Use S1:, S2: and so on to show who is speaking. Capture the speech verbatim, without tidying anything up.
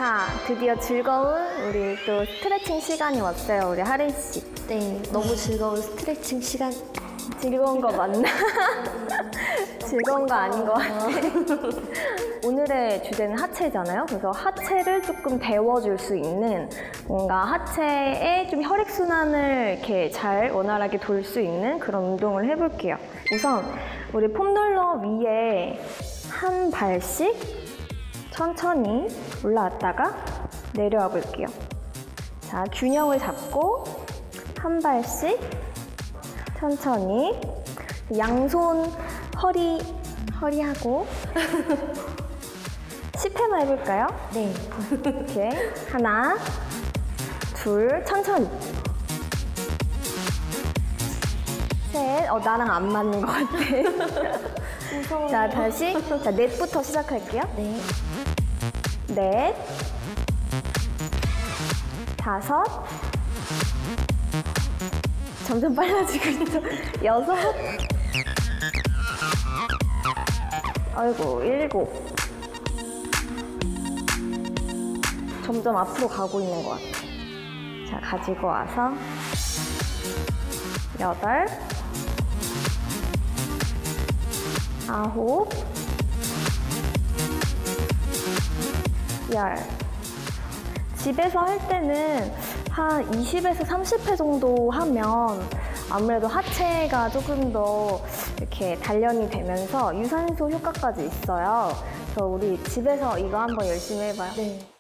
S1: 자, 드디어 즐거운 우리 또 스트레칭 시간이 왔어요, 우리 하린 씨.
S2: 네, 너무 즐거운 스트레칭 시간.
S1: 즐거운 거 맞나? 즐거운 거 아닌 것 같아. 오늘의 주제는 하체잖아요. 그래서 하체를 조금 데워줄 수 있는, 뭔가 하체에 좀 혈액순환을 이렇게 잘 원활하게 돌 수 있는 그런 운동을 해볼게요. 우선 우리 폼롤러 위에 한 발씩 천천히 올라왔다가 내려와 볼게요. 자, 균형을 잡고 한 발씩 천천히 양손 허리, 허리하고 십 회만 해볼까요?
S2: 네.
S1: 이렇게 하나, 둘, 천천히 셋, 어 나랑 안 맞는 것 같아.
S2: 무서워.
S1: 자, 다시 자, 넷부터 시작할게요.
S2: 네.
S1: 넷, 다섯, 점점 빨라지고 있어. 여섯, 아이고, 일곱. 점점 앞으로 가고 있는 것 같아. 자, 가지고 와서 여덟, 아홉, 열. 집에서 할 때는 한 이십에서 삼십 회 정도 하면 아무래도 하체가 조금 더 이렇게 단련이 되면서 유산소 효과까지 있어요. 그래서 우리 집에서 이거 한번 열심히 해봐요.
S2: 네.